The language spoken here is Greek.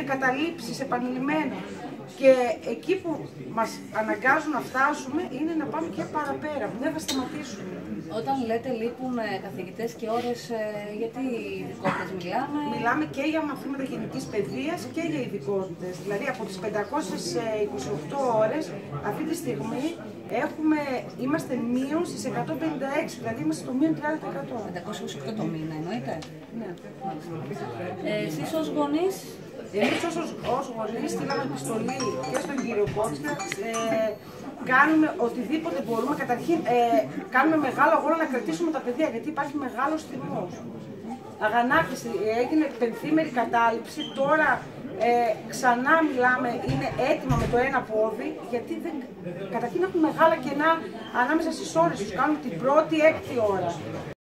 εγκαταλείψεις επανειλημμένα. Και εκεί που μας αναγκάζουν να φτάσουμε είναι να πάμε και παραπέρα, που δεν θα σταματήσουμε. Όταν λέτε λείπουν καθηγητές και ώρες, γιατί ειδικότητες μιλάμε? Μιλάμε και για μαθήματα γενικής παιδείας και για ειδικότητες. Δηλαδή από τις 528 ώρες, αυτή τη στιγμή είμαστε μείον στις 156, δηλαδή είμαστε στο μείον 30%. 528 το μήνα εννοείται? Ναι. Εσείς ως γονείς? Εμείς ως γονείς στείλαμε επιστολή και στον κύριο Κότσια, κάνουμε οτιδήποτε μπορούμε. Καταρχήν, κάνουμε μεγάλο αγώνα να κρατήσουμε τα παιδιά, γιατί υπάρχει μεγάλος θυμός. Αγανάκτηση, έγινε πενθήμερη κατάληψη, τώρα ξανά μιλάμε, είναι έτοιμα με το ένα πόδι, γιατί καταρχήν έχουν μεγάλα κενά ανάμεσα στις ώρες τους, κάνουν την πρώτη-έκτη ώρα.